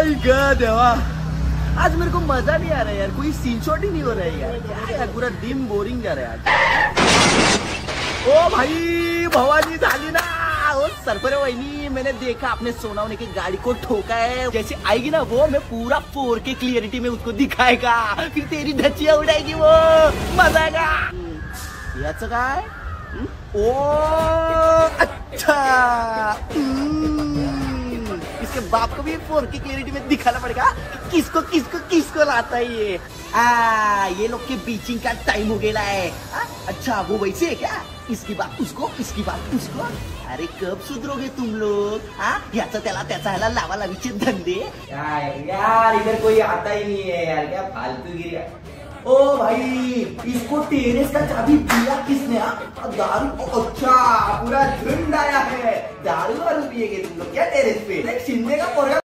आई God देवा, आज मेरे को मजा नहीं आ रहा है यार, कोई सीन शॉट ही नहीं हो रहा है यार। क्या यार, पूरा दिन बोरिंग जा रहा है आज। ओ भाई भवानी झाली ना, ओ सरफरे वहिनी, मैंने देखा आपने सोनावने की गाड़ी को ठोका है। जैसे आएगी ना वो, मैं पूरा 4K क्लियरिटी में उसको दिखाएगा, फिर तेरी धचिया उड़ाएगी वो, मजा आएगा। याचं काय? ओ अच्छा, इसके बाप को भी 4K क्लियरिटी में दिखाना पड़ेगा। किसको किसको किसको लाता है ये? ये लोग के बीचिंग का टाइम हो गया है। अच्छा वो वैसे है क्या? इसकी बात उसको, इसकी बात उसको। अरे कब सुधरोगे तुम लोग? याचा त्याला त्याचा ह्याला लावा लावीचे धंदे। यार इधर कोई आता ही नहीं है यार, क्या फालतूगिरी है। ओ भाई, इसको टेरेस का चाबी दिया किसने? दारू? अच्छा पूरा झुंड आया है, दारू वारू पिएगे तुम लोग क्या टेरेस पे? शिंदे का